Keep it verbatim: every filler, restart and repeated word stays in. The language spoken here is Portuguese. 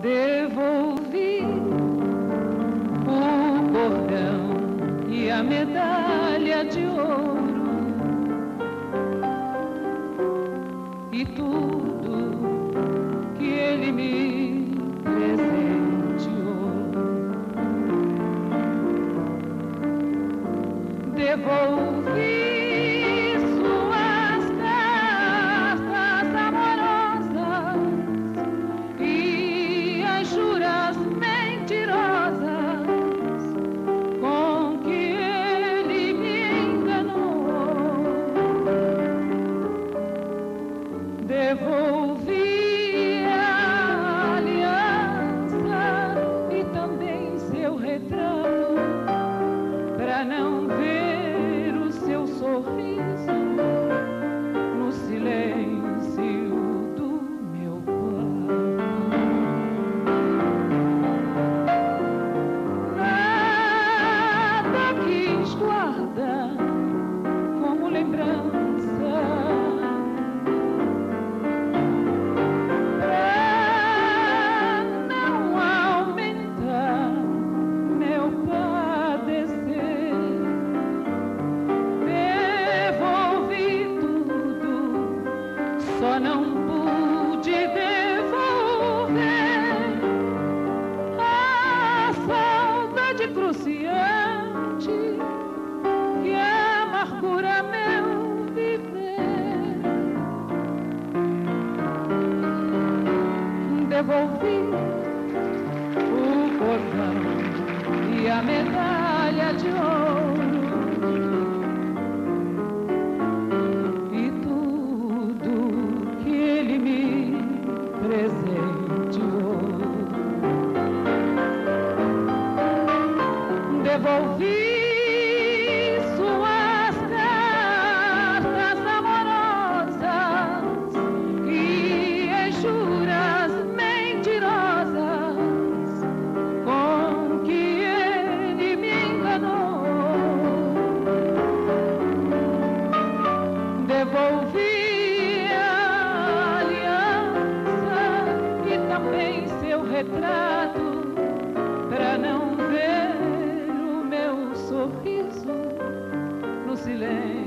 Devolvi o cordão e a medalha de ouro e tudo que ele me presenteou. Devolvi Devolvi a aliança e também seu retrato, para não ver o seu sorriso no silêncio do meu quarto. Nada quis guardar como lembrança, só não pude devolver a saudade cruciante que amargura meu viver. Devolvi o cordão e a medalha de ouro presenteou. Devolvi suas cartas amorosas e as juras mentirosas com que ele me enganou. Devolvi também seu retrato, para não ver o meu sorriso no silêncio